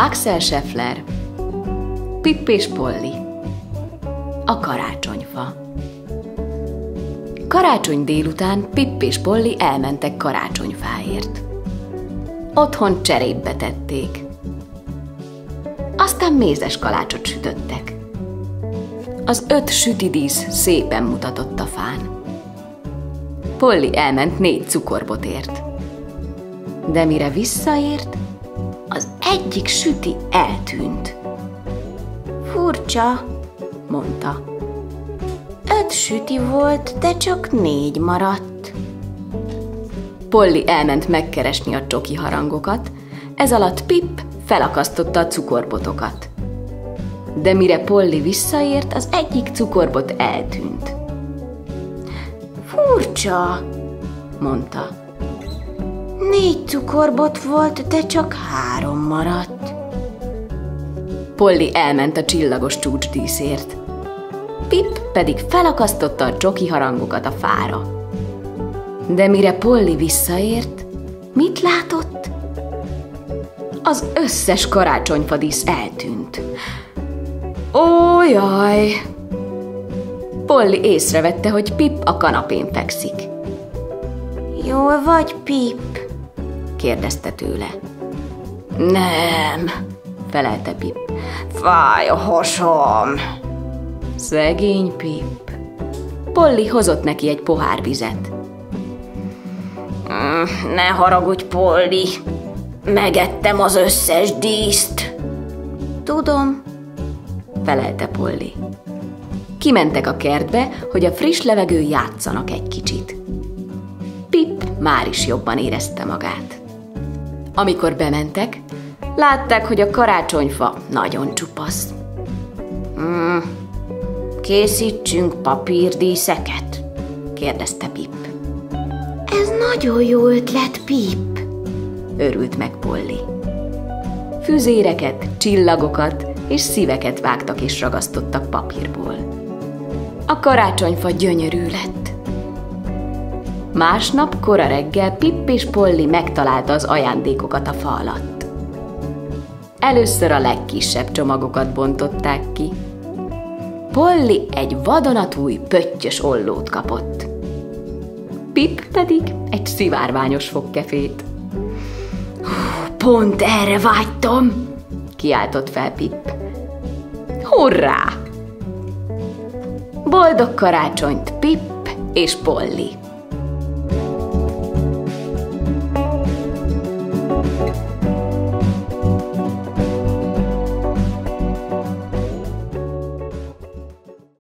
Axel Scheffler, Pip és Polly. A karácsonyfa. Karácsony délután Pip és Polly elmentek karácsonyfáért. Otthon cserépbe tették. Aztán mézes kalácsot sütöttek. Az 5 sütidísz szépen mutatott a fán. Polly elment 4 cukorbotért. De mire visszaért, az egyik süti eltűnt. Furcsa, mondta. 5 süti volt, de csak 4 maradt. Polly elment megkeresni a csoki harangokat, ez alatt Pip felakasztotta a cukorbotokat. De mire Polly visszaért, az egyik cukorbot eltűnt. Furcsa, mondta. 4 cukorbot volt, de csak 3 maradt. Polly elment a csillagos csúcsdíszért. Pip pedig felakasztotta a csoki harangokat a fára. De mire Polly visszaért, mit látott? Az összes karácsonyfadísz eltűnt. Ó, jaj! Polly észrevette, hogy Pip a kanapén fekszik. Jól vagy, Pip? kérdezte tőle. Nem, felelte Pip. Fáj a hasom. Szegény Pip. Polly hozott neki egy pohár vizet. Ne haragudj, Polly. Megettem az összes díszt. Tudom, felelte Polly. Kimentek a kertbe, hogy a friss levegőn játszanak egy kicsit. Pip már is jobban érezte magát. Amikor bementek, látták, hogy a karácsonyfa nagyon csupasz. Készítsünk papírdíszeket? kérdezte Pip. Ez nagyon jó ötlet, Pip, örült meg Polly. Füzéreket, csillagokat és szíveket vágtak és ragasztottak papírból. A karácsonyfa gyönyörű lett. Másnap kora reggel Pip és Polly megtalálta az ajándékokat a fa alatt. Először a legkisebb csomagokat bontották ki. Polly egy vadonatúj pöttyös ollót kapott. Pip pedig egy szivárványos fogkefét. Pont erre vágytam, kiáltott fel Pip. Hurrá! Boldog karácsonyt, Pip és Polly!